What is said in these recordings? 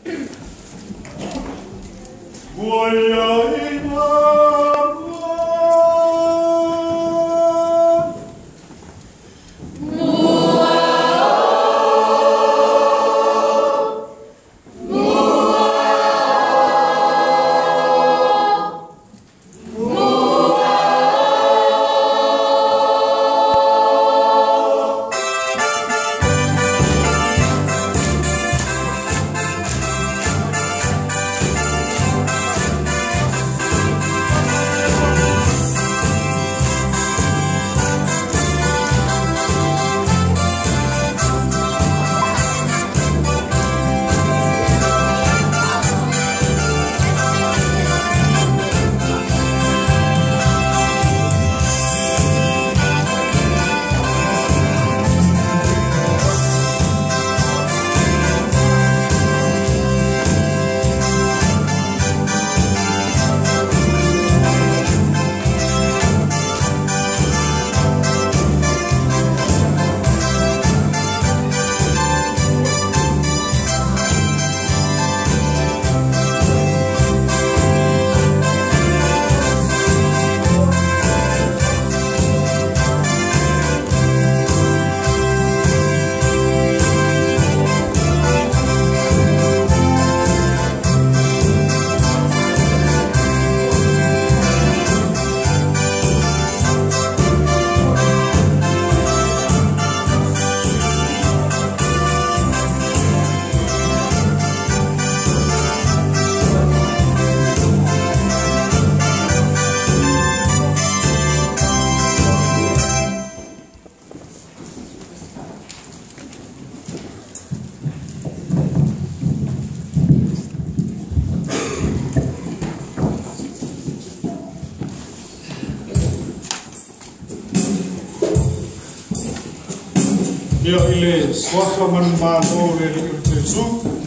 Ia ile swaka man mātou le Metotisi.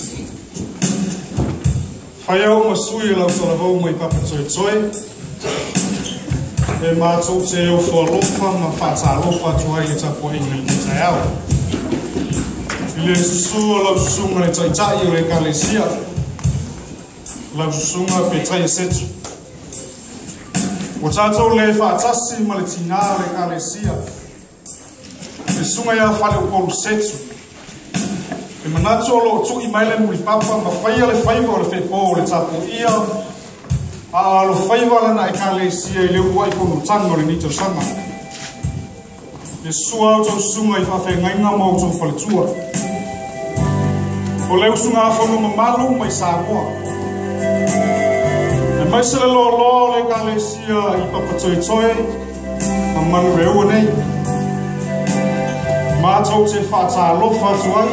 Whai au masui lau Autalavou mai Papatoetoe. E mātou te au whalofa ma whatalofa tuai e tapo ingi ki tai au. Ile susua lau susunga le taitai o le kalesia. Lau susunga pe tai setu. O tātou le whatasi ma le tina le kalesia. E sunga ia whale o koru setu. E manatu o lo tu i maile muli papa ma whaia le whaiva o le whepo o le tapo ia. A lo whaiva lana e kalesia i leu wai kono tanga o le nito sama. E sua au tau sunga i whawhe ngainga mau tau whaletua. O leu sunga a whanu mamalu mai Samoa. E maise le lo le kalesia i Papatoetoe ma manu reu nei. Mātou te whatalofa atu ai.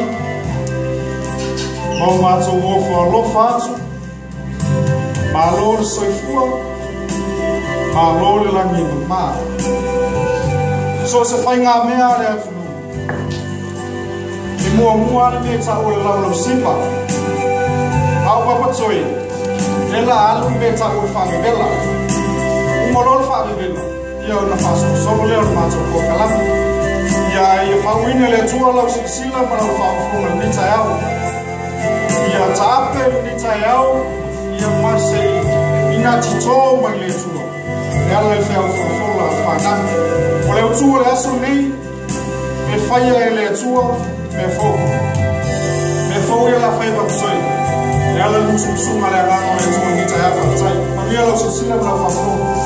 Mau mātou o whalofa atu. Mālo le soifua. Mālo le langi no mā. So se whai ngā mea le atu no. E mua le me ta o le lau sipa. Au Papatoe. E la alu me ta o le whangivela. Umaro le whangivela. Ia o na whaso solo leo le mātou o kalami. Ia e whauina le tua lau sila ma lau whaufunga ni tai au. Ia tape ni tai au. Ia mase ina tito mai le tua. E ala le whiau whaufunga whanami. O leo tua le aso nei. Me whaia le tua. Me fau. Me fau ia la whai Papatoe. E ala lusunga le agano le tua ni tai au whautai. Ma mia lau sila ma lau whaufunga.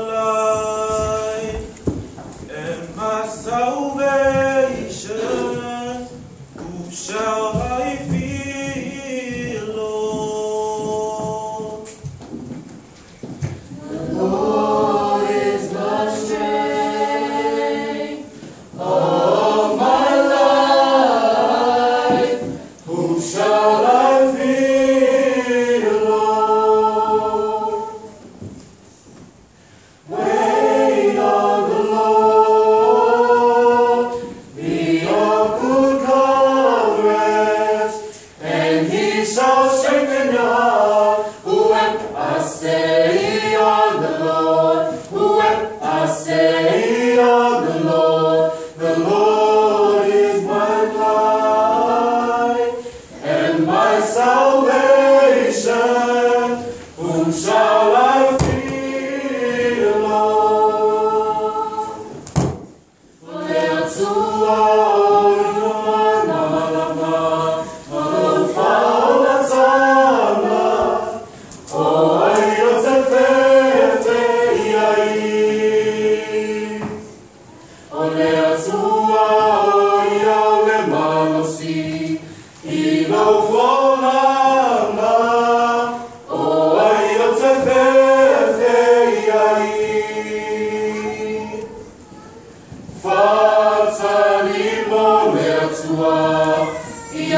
Salvation.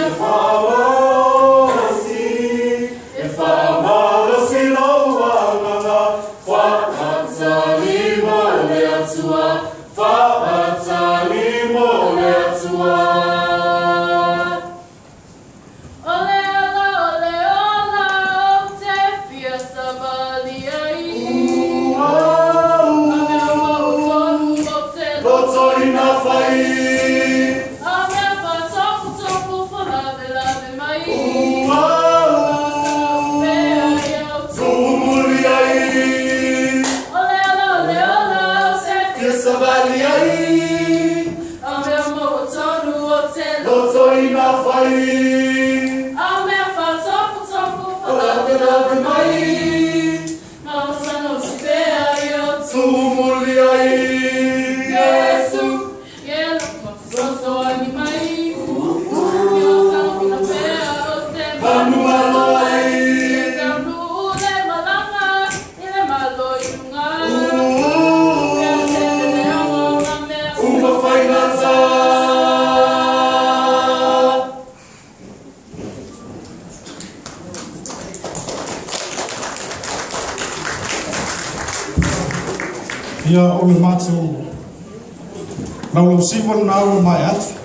Ia o le mātou lau siwa na o mai atu.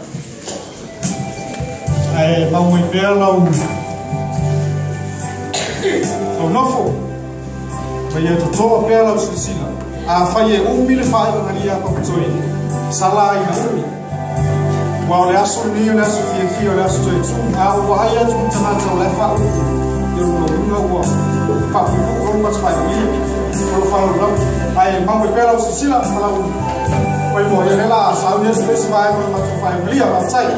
Ai mau mai pēr lau nofo. Pai e totoa pēr lau silisila. A whai e umile whae wangari a Papatoetoe. Sala i na umi. Wa o le aso ni o le aso fia o le aso toi tu. A o wahai atu mtanata o le whao. I o runga ua. Papu o rumats whai wili. O le whao rau. Ai mau e pēr lau silisila. Malau pai mo e rela a sau ni aso pesi whae o le matu whai wili a waptai.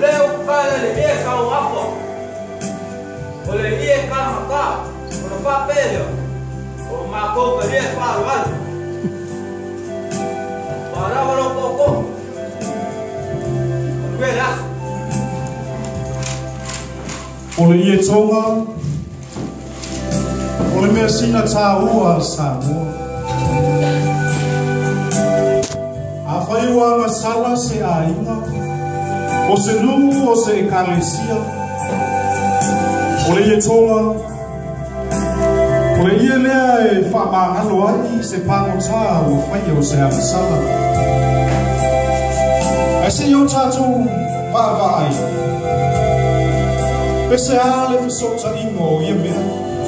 leo kala le ia sa o apo. O le ia kama ka. O le papelio. O mako ka ia fa wal. Para walo koko. Vela. O le ia tonga. O le mea sina tā ua sa mua. A whai wanga sala se a inga. O se nungu o se ekalesia. O le ia tonga. O le ia lea e whamangalo ai se pango tā o whai o se anga sala. Ai se yo tātou whaavai. Pese ale fisota ingo o ia mea.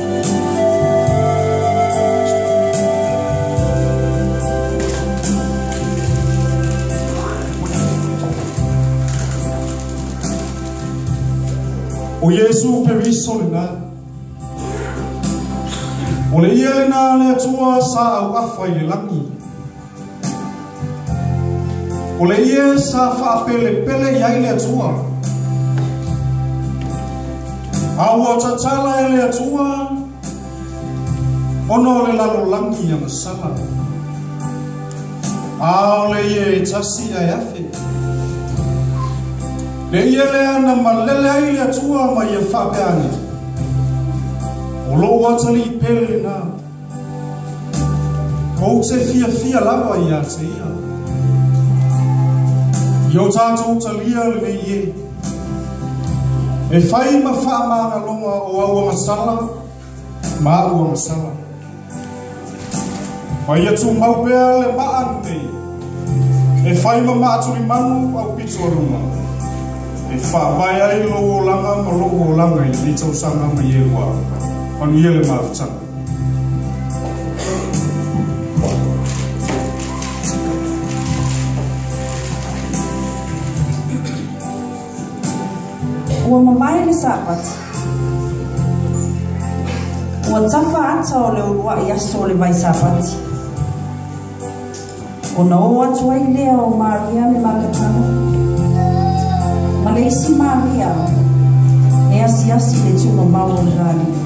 O Yesu periso le nā. O le ia le nā le atua sa au awha i le langi. O le ia sa whaapele pele i ai le atua. Aua tatala e le atua. Ono le lalo langi a masala. Ao le ia e tasi ai afe. Le ia lea na malele ai le atua ma ia whapeane. O lo watali pele na. Kou te fia lava i a te ia. Io tātou talia le me ie. E whai ma whaamana longa o aua masala. Ma aua masala. Mai atu maupea le maante. E whai ma maaturi manu au pito runga. E whaamai ai loo langa ma loo langa i ni tau sanga ma ie wa. Manu ie le maafutanga. Ua mamai le sapati. Ua tafa ata o le urua i aso le vai sapati. O na o atu ai lea o Maria le makatana. Ma le isi Maria e asi le tūno mau o rani.